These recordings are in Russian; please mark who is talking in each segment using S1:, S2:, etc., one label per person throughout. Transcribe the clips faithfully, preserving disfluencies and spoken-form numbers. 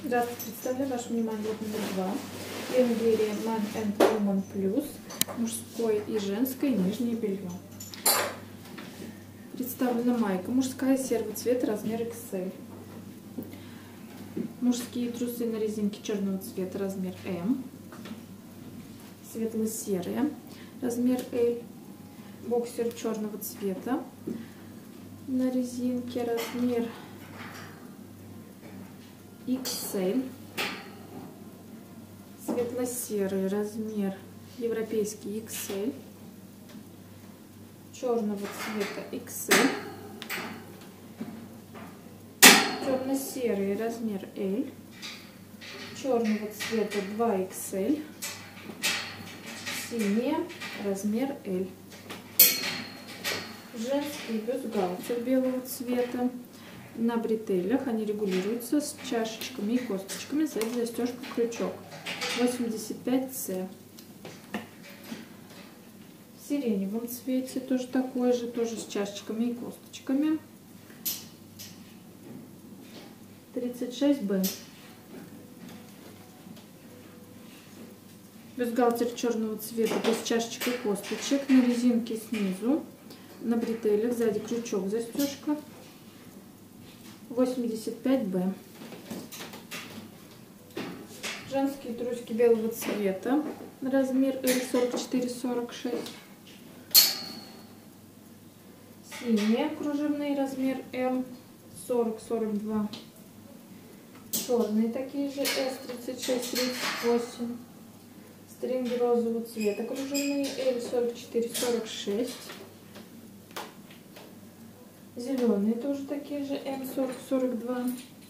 S1: Здравствуйте, представляю вашему вниманию лот номер два. Венгерия Man and Woman Plus. Мужское и женское нижнее белье. Представлена майка мужская серого цвета, размер икс эль. Мужские трусы на резинке черного цвета, размер эм. Светло-серые, размер эль. Боксер черного цвета на резинке, размер икс эль. Светло-серый, размер европейский икс эль. Черного цвета икс эль. Черно-серый, размер эль. Черного цвета два икс эль. Синий, размер эль. Женский бюстгальтер белого цвета. На бретелях они регулируются с чашечками и косточками. Сзади застежка, крючок. восемьдесят пять цэ. В сиреневом цвете тоже такой же, тоже с чашечками и косточками. тридцать шесть бэ. Бюстгальтер черного цвета без чашечек и косточек. На резинке снизу. На бретелях сзади крючок, застежка. восемьдесят пять бэ. Женские трусики белого цвета. Размер эль сорок четыре сорок шесть. Синие кружевные, размер эм сорок сорок два. Черные такие же, эс тридцать шесть тридцать восемь. Стринги розового цвета кружевные, эль сорок четыре сорок шесть. Зеленые тоже такие же, эм сорок сорок два.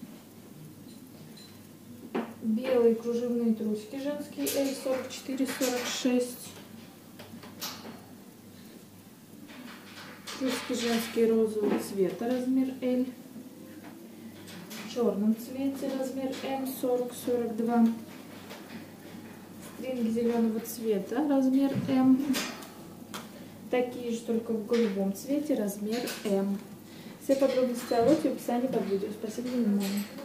S1: Белые кружевные трусики женские, эль сорок четыре сорок шесть. Трусики женские розового цвета, размер эль. В черном цвете, размер эм сорок сорок два. Стринги зеленого цвета, размер эм. Такие же, только в голубом цвете, размер эм. Все подробности о лоте в описании под видео. Спасибо за внимание.